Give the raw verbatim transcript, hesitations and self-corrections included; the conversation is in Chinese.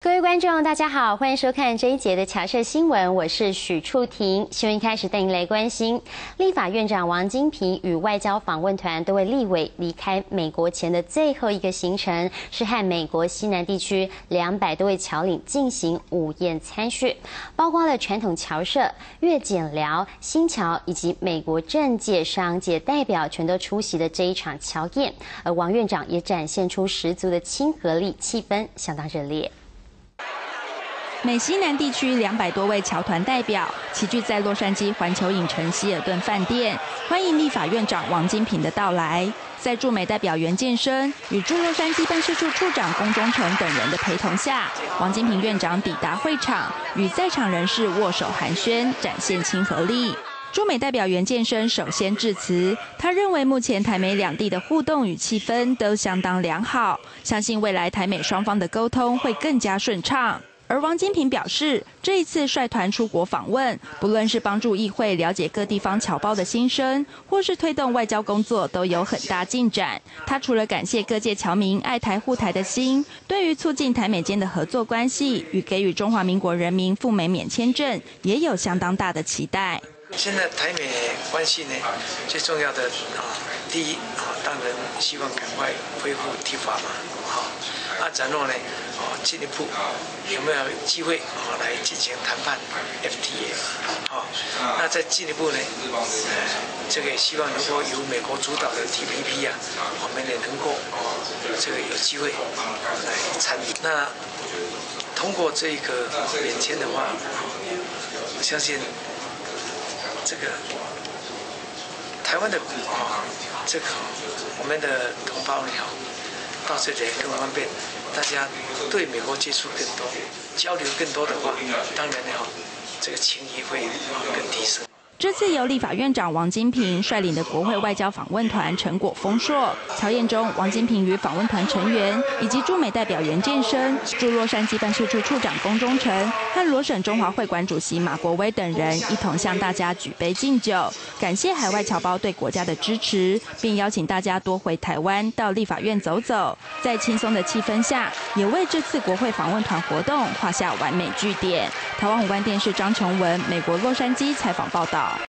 各位观众，大家好，欢迎收看这一节的侨社新闻，我是许触婷。新闻一开始带您来关心，立法院长王金平与外交访问团多位立委离开美国前的最后一个行程，是和美国西南地区两百多位侨领进行午宴参叙，包括了传统侨社、越检寮、新侨以及美国政界、商界代表全都出席的这一场侨宴，而王院长也展现出十足的亲和力，气氛相当热烈。 美西南地区两百多位侨团代表齐聚在洛杉矶环球影城希尔顿饭店，欢迎立法院长王金平的到来。在驻美代表袁建生与驻洛杉矶办事处处长龚忠诚等人的陪同下，王金平院长抵达会场，与在场人士握手寒暄，展现亲和力。 驻美代表袁建生首先致辞，他认为目前台美两地的互动与气氛都相当良好，相信未来台美双方的沟通会更加顺畅。 而王金平表示，这一次率团出国访问，不论是帮助议会了解各地方侨胞的心声，或是推动外交工作，都有很大进展。他除了感谢各界侨民爱台护台的心，对于促进台美间的合作关系与给予中华民国人民赴美免签证，也有相当大的期待。 现在台美关系呢，最重要的啊，第一啊，当然希望赶快恢复提法嘛，好，啊，然后呢。 哦，进一步有没有机会哦来进行谈判 F T A 哦？那再进一步呢？呃，这个希望如果由美国主导的 T P P 啊，我们也能够哦，这个有机会来参与。那通过这个免签的话，我相信这个台湾的啊，这个我们的同胞呢，到这里更方便。 大家对美国接触更多，交流更多的话，当然呢，这个情谊会更提升。 这次由立法院长王金平率领的国会外交访问团成果丰硕。侨宴中，王金平与访问团成员以及驻美代表袁建生、驻洛杉矶办事处处长龚忠诚和罗省中华会馆主席马国威等人一同向大家举杯敬酒，感谢海外侨胞对国家的支持，并邀请大家多回台湾到立法院走走。在轻松的气氛下，也为这次国会访问团活动画下完美句点。台湾五万电视张琼文，美国洛杉矶采访报道。